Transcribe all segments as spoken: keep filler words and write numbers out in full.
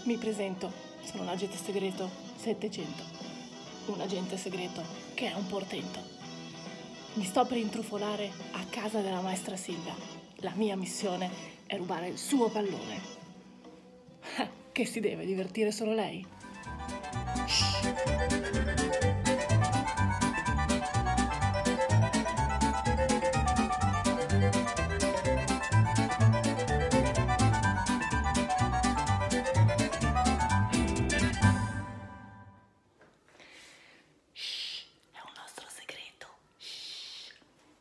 Mi presento, sono un agente segreto settecento, un agente segreto che è un portento. Mi sto per intrufolare a casa della maestra Silvia. La mia missione è rubare il suo pallone. Che si deve divertire solo lei? Shh, è un nostro segreto. Shh.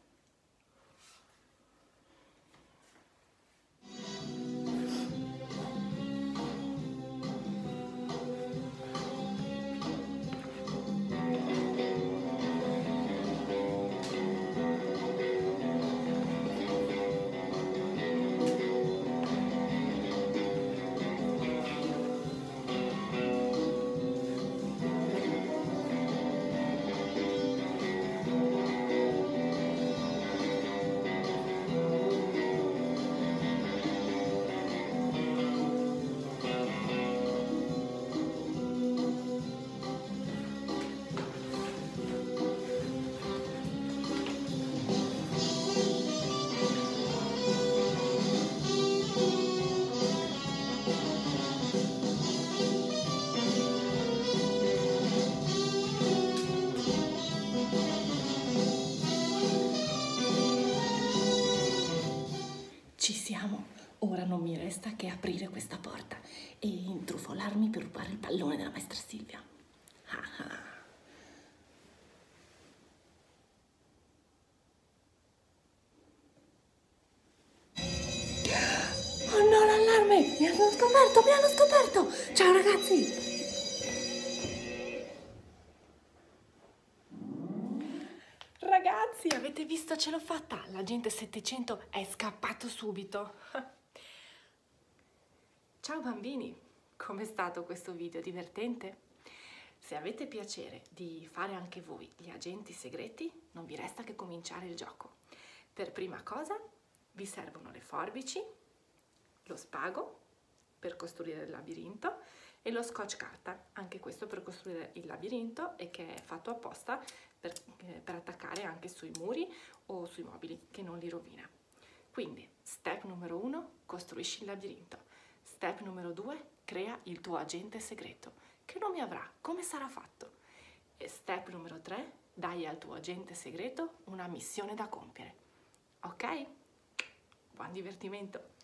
Ci siamo. Ora non mi resta che aprire questa porta e intrufolarmi per rubare il pallone della maestra Silvia. Ah ah. Oh no, l'allarme! Mi hanno scoperto, mi hanno scoperto! Ciao ragazzi! Ragazzi, avete visto? Ce l'ho fatta! L'agente settecento è scappato subito. Ciao bambini, com'è stato questo video? Divertente? Se avete piacere di fare anche voi gli agenti segreti, non vi resta che cominciare il gioco. Per prima cosa vi servono le forbici, lo spago per costruire il labirinto e lo scotch carta, anche questo per costruire il labirinto e che è fatto apposta per, eh, per attaccare anche sui muri o sui mobili, che non li rovina. Quindi, step numero uno, costruisci il labirinto. Step numero due, crea il tuo agente segreto. Che nome avrà? Come sarà fatto? E step numero tre, dai al tuo agente segreto una missione da compiere. Ok? Buon divertimento!